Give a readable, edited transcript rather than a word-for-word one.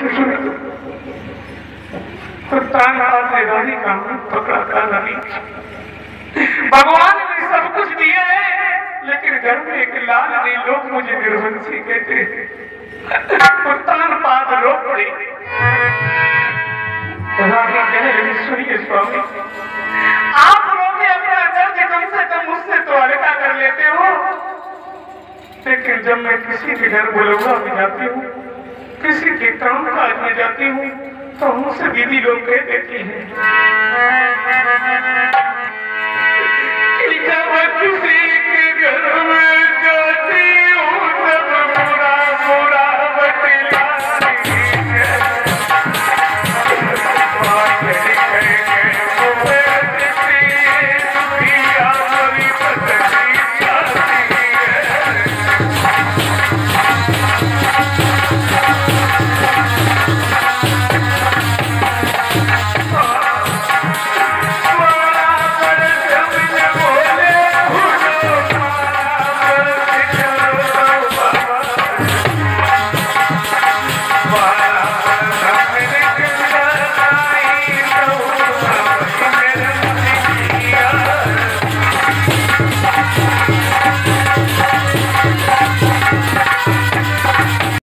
रानी का मुंह पकड़ा था रानी। भगवान ने सब कुछ दिया है, लेकिन घर में एक लाल नहीं, लोग मुझे निर्वंशी कहते हैं। कुत्तान पाद रो पड़ी। रानी कहने लगी, सुनिए स्वामी, आप रोके अपना दर्द कम से कम मुझसे तो हल्का कर लेते हो, लेकिन जब मैं किसी के घर बुलवा में जाती हूँ, किसी के काम काज में जाती हूँ, तो मुझसे दीदी लोग कह देती हैं कि जब किसी के घर में